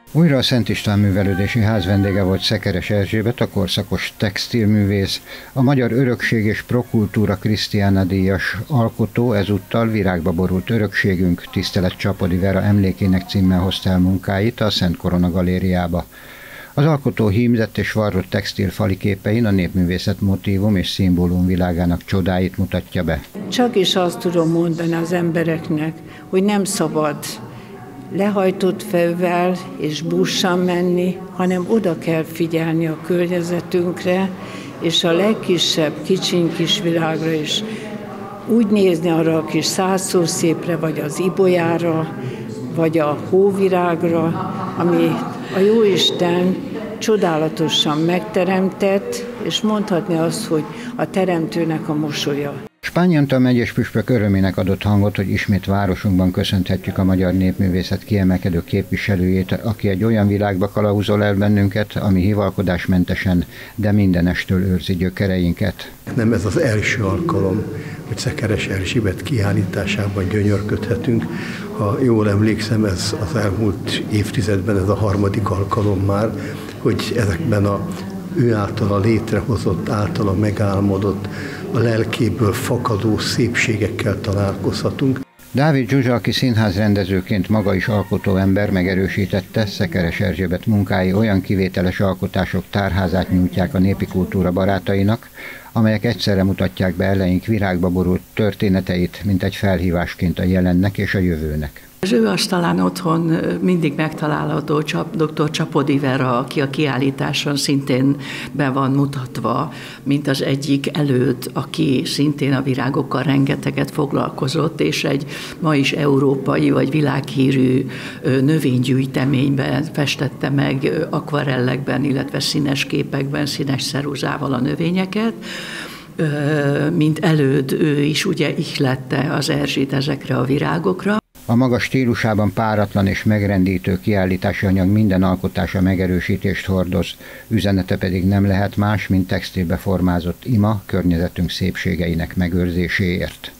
Újra a Szent István Művelődési Ház vendége volt Szekeres Erzsébet, a korszakos textilművész, a Magyar Örökség és Prokultúra Krisztiána díjas alkotó, ezúttal Virágba borult örökségünk Tisztelet Csapody Vera emlékének címmel hozta el munkáit a Szent Korona Galériába. Az alkotó hímzett és varrott textil fali képein a népművészet motívum és szimbólum világának csodáit mutatja be. Csak is azt tudom mondani az embereknek, hogy nem szabad lehajtott fejvel és busszal menni, hanem oda kell figyelni a környezetünkre, és a legkisebb, kicsiny kis világra is úgy nézni arra a kis százszószépre, vagy az ibolyára, vagy a hóvirágra, ami a Jóisten csodálatosan megteremtett, és mondhatni azt, hogy a teremtőnek a mosolya. Spány Antal megyés püspök örömének adott hangot, hogy ismét városunkban köszönhetjük a magyar népművészet kiemelkedő képviselőjét, aki egy olyan világba kalauzol el bennünket, ami hivalkodásmentesen, de mindenestől őrzi gyökereinket. Nem ez az első alkalom, hogy Szekeres Erzsébet kiállításában gyönyörködhetünk. Ha jól emlékszem, ez az elmúlt évtizedben ez a harmadik alkalom már, hogy ezekben ő általa létrehozott, általa megálmodott, a lelkéből fakadó szépségekkel találkozhatunk. Dávid Zsuzsa, aki színházrendezőként maga is alkotó ember, megerősítette, Szekeres Erzsébet munkái olyan kivételes alkotások tárházát nyújtják a népi kultúra barátainak, amelyek egyszerre mutatják be eleink virágba borult történeteit, mint egy felhívásként a jelennek és a jövőnek. Az ő asztalán otthon mindig megtalálható dr. Csapody Vera, aki a kiállításon szintén be van mutatva, mint az egyik előtt, aki szintén a virágokkal rengeteget foglalkozott, és egy ma is európai vagy világhírű növénygyűjteményben festette meg akvarellekben, illetve színes képekben, színes ceruzával a növényeket. Mint előd, ő is ugye ihlette az Erzsét ezekre a virágokra. A maga stílusában páratlan és megrendítő kiállítási anyag minden alkotása megerősítést hordoz, üzenete pedig nem lehet más, mint textilbe formázott ima környezetünk szépségeinek megőrzéséért.